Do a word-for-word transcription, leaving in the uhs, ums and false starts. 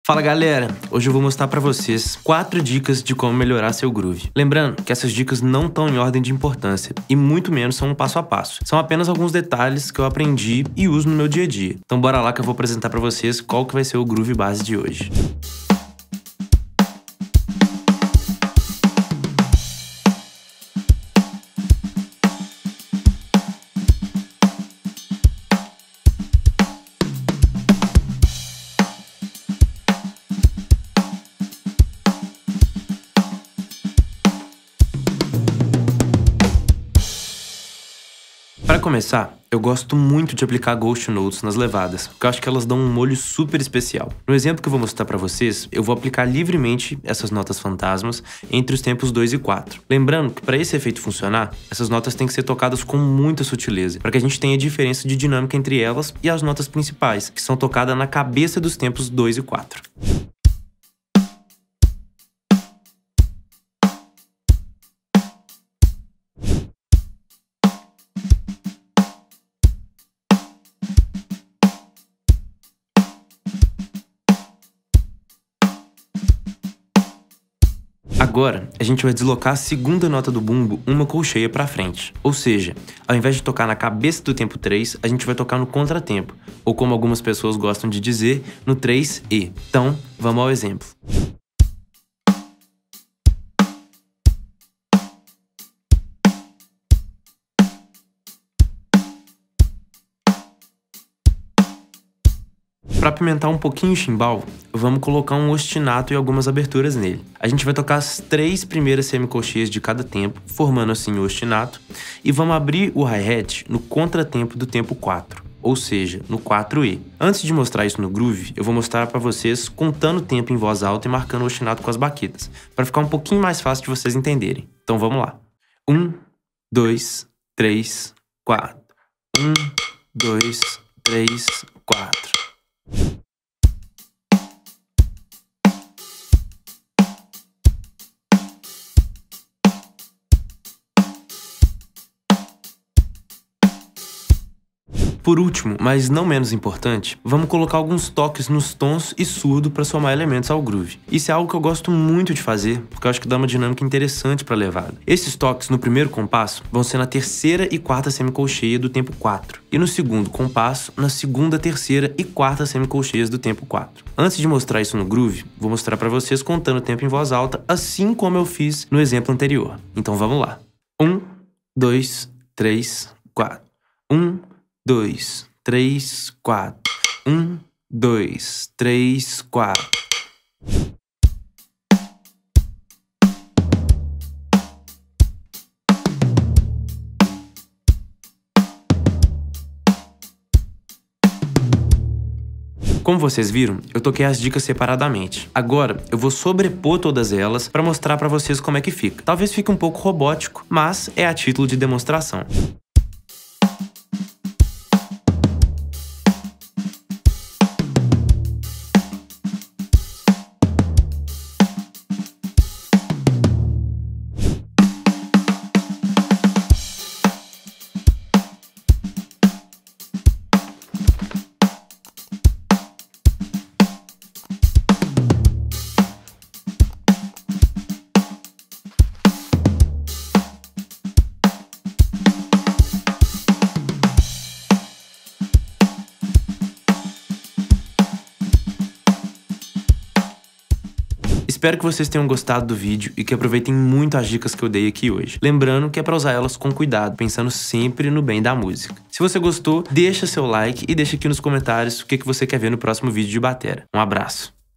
Fala galera, hoje eu vou mostrar pra vocês quatro dicas de como melhorar seu groove. Lembrando que essas dicas não estão em ordem de importância e muito menos são um passo a passo. São apenas alguns detalhes que eu aprendi e uso no meu dia a dia. Então bora lá que eu vou apresentar pra vocês qual que vai ser o groove base de hoje. Para começar, eu gosto muito de aplicar Ghost Notes nas levadas, porque eu acho que elas dão um molho super especial. No exemplo que eu vou mostrar para vocês, eu vou aplicar livremente essas notas fantasmas entre os tempos dois e quatro. Lembrando que para esse efeito funcionar, essas notas têm que ser tocadas com muita sutileza, para que a gente tenha diferença de dinâmica entre elas e as notas principais, que são tocadas na cabeça dos tempos dois e quatro. Agora, a gente vai deslocar a segunda nota do bumbo uma colcheia para frente. Ou seja, ao invés de tocar na cabeça do tempo três, a gente vai tocar no contratempo, ou como algumas pessoas gostam de dizer, no três E. Então, vamos ao exemplo. Para apimentar um pouquinho o chimbal, vamos colocar um ostinato e algumas aberturas nele. A gente vai tocar as três primeiras semicolcheias de cada tempo, formando assim o ostinato, e vamos abrir o hi-hat no contratempo do tempo quatro, ou seja, no quatro E. Antes de mostrar isso no groove, eu vou mostrar para vocês contando o tempo em voz alta e marcando o ostinato com as baquetas, para ficar um pouquinho mais fácil de vocês entenderem. Então vamos lá. um, dois, três, quatro. um, dois, três, quatro. Por último, mas não menos importante, vamos colocar alguns toques nos tons e surdo para somar elementos ao groove. Isso é algo que eu gosto muito de fazer, porque eu acho que dá uma dinâmica interessante para a levada. Esses toques no primeiro compasso vão ser na terceira e quarta semicolcheia do tempo quatro, e no segundo compasso, na segunda, terceira e quarta semicolcheias do tempo quatro. Antes de mostrar isso no groove, vou mostrar para vocês contando o tempo em voz alta, assim como eu fiz no exemplo anterior. Então vamos lá. um, dois, três, quatro. um, dois, três, quatro. Um, dois, três, quatro. Como vocês viram, eu toquei as dicas separadamente. Agora, eu vou sobrepor todas elas para mostrar para vocês como é que fica. Talvez fique um pouco robótico, mas é a título de demonstração. Espero que vocês tenham gostado do vídeo e que aproveitem muito as dicas que eu dei aqui hoje. Lembrando que é para usar elas com cuidado, pensando sempre no bem da música. Se você gostou, deixa seu like e deixa aqui nos comentários o que você quer ver no próximo vídeo de batera. Um abraço!